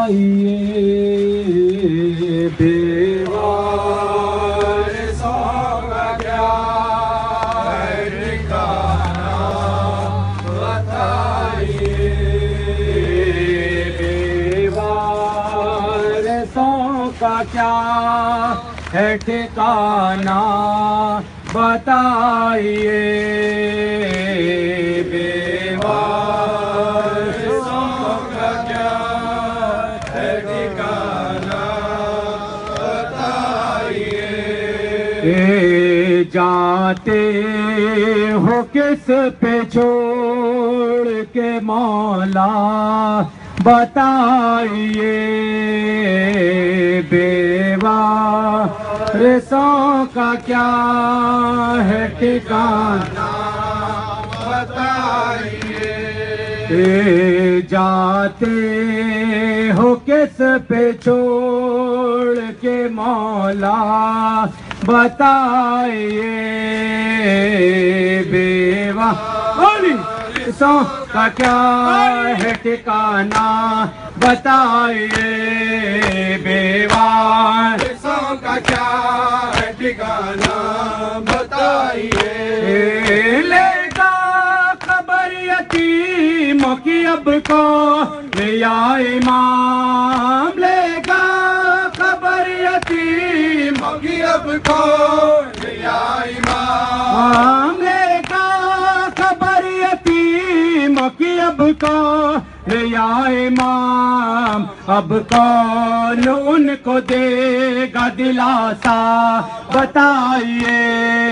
بتائیے بیوارثوں کا کیا ہے ٹھکانہ بتائیے بیوارثوں کا کیا ہے ٹھکانہ بتائیے بیوارثوں کا کیا ہے ٹھکانہ بتائیے جاتے ہو کس پہ چھوڑ کے مولا بتائیے بیوارثوں کا کیا ہے ٹھکانہ بتائیے جاتے ہو کس پہ چھوڑ کے مولا بتائیے بیوارثوں کا کیا ہے ٹھکانہ بتائیے بیوارثوں کا کیا ہے ٹھکانہ بتائیے لے گا خبر یتیموں کی اب کو یا امام لے گا خبر یتیموں کی اب کو یا امام لے گا خبر یتیموں کی اب کو یا امام اب کون ان کو دے گا دلاسا بتائیے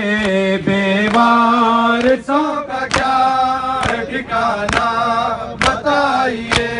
بیوارثوں کا کیا ہے ٹھکانہ بتائیے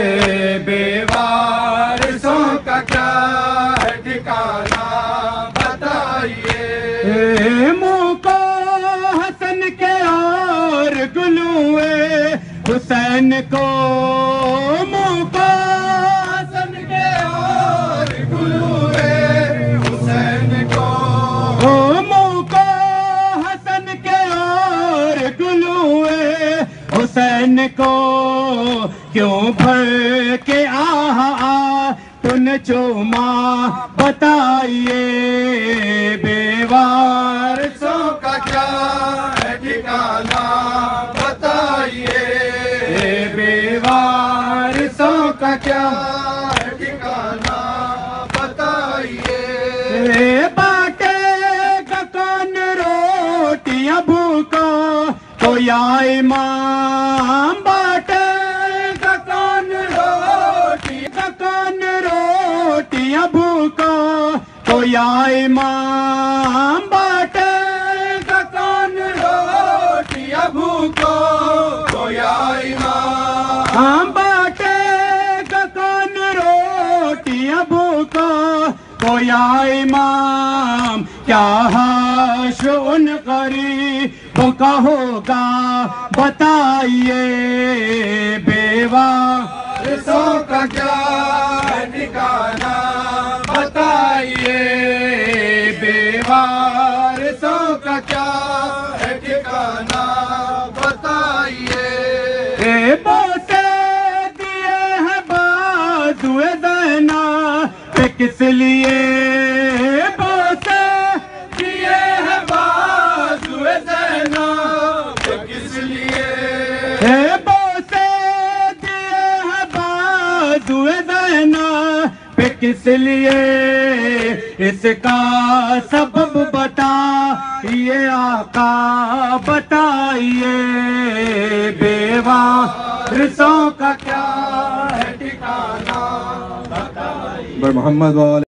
بیوارثوں کا کیا ہے ٹھکانہ بتائیے منہ کو حسن کے اور گلوئے حسین کو منہ کو حسن کے اور گلوئے حسین کو منہ کو حسن کے اور گلوئے حسین کو کیوں بھر کے تن چوما بتائیے بیوارثوں کا کیا ہے ٹھکانہ بتائیے بیوارثوں کا کیا ہے ٹھکانہ بتائیے بانٹے گا کون روٹیاں بھوکا تو یا امام بانٹے گا کون روٹیاں بھوکا تو یا امام بانٹے گا کون روٹیاں بھوکا تو یا امام بانٹے گا کون روٹیاں بھوکا تو یا امام کیا حشر ان غریبوں کا ہوگا بتائیے بیوارثوں کا کیا ہے ٹھکانہ بتائیے بیوارثوں کا کیا ہے ٹھکانہ بتائیے بوسے دیے ہیں بازوئے زینب پہ کس لیے بوسے دیے ہیں بازوئے زینب پہ کس لیے بوسے دیے ہیں بازوئے زینب پہ کس لیے اس کا سبب بتائیے آقا بتائیے بیوارثوں کا کیا ہے ٹھکانہ بتائیے محمد